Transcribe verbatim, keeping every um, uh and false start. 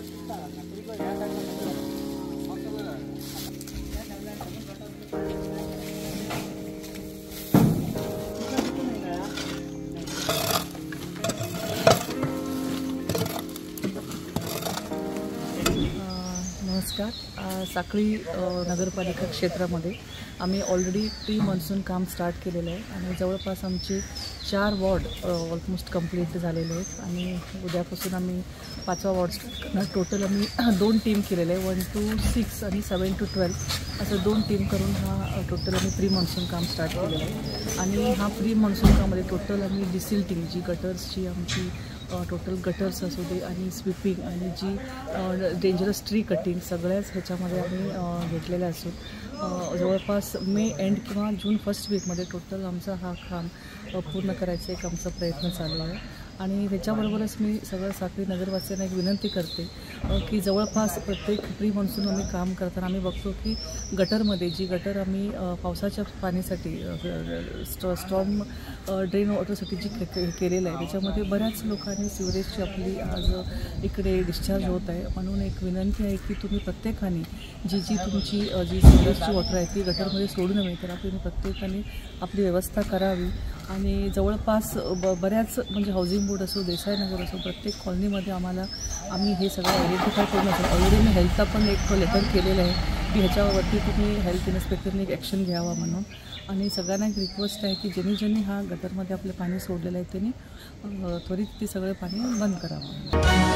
नमस्कार. साखळी नगरपालिका क्षेत्रामध्ये आम्ही ऑलरेडी प्री मान्सून काम स्टार्ट केलेलं आहे आणि जवळपास आमचे चार वॉर्ड ऑलमोस्ट कंप्लीट झालेले आहेत आणि उद्यापासून आम्ही पाचवा वॉर्ड टोटल आम्ही दोन टीम केलेले आहे. वन टू सिक्स आणि सेवन टू ट्वेल्व असं दोन टीम करून हा टोटल आम्ही प्री मान्सून काम स्टार्ट केलेलं आहे. आणि हा प्री मान्सून कामामध्ये टोटल आम्ही डिसिल्टिंग जी गटर्सची आमची टोटल गटर्स असू दे आणि स्वीपिंग आणि जी डेंजरस ट्री कटिंग सगळ्याच ह्याच्यामध्ये आम्ही घेतलेल्या असून जवळपास मे एंड किंवा जून फर्स्ट वीकमध्ये टोटल आमचा हा काम पूर्ण करायचा एक आमचा प्रयत्न चालू आहे. आणि त्याच्याबरोबरच मी सगळं साखळी नगरवासियांना एक विनंती करते की जवळपास प्रत्येक प्री मान्सून आम्ही काम करताना आम्ही बघतो की गटरमध्ये जी गटर आम्ही पावसाच्या पाण्यासाठी स्टॉ स्टॉर्म ड्रेन वॉटरसाठी जी के केलेलं आहे त्याच्यामध्ये बऱ्याच लोकांनी सिवरेजची आपली आज इकडे डिस्चार्ज होत आहे. म्हणून एक विनंती आहे की तुम्ही प्रत्येकाने जी जी तुमची जी सिवरेजची वॉटर आहे ती गटरमध्ये सोडू नये, तर आपण तुम्ही आपली व्यवस्था करावी. आणि जवळपास ब बऱ्याच म्हणजे हाऊसिंग बोर्ड असो, देसाईनगर असो, प्रत्येक कॉलनीमध्ये आम्हाला आम्ही हे सगळं आयडेंटिफाय करून असो. ऑलरेडी मी हेल्थचा पण एक लेटर केलेलं आहे की ह्याच्यावरती तुम्ही हेल्थ इन्स्पेक्टरने एक ॲक्शन घ्यावा म्हणून. आणि सगळ्यांना एक रिक्वेस्ट आहे की ज्यांनी ज्यांनी हा गटरमध्ये आपलं पाणी सोडलेलं आहे त्यांनी त्वरित ते सगळं पाणी बंद करावं.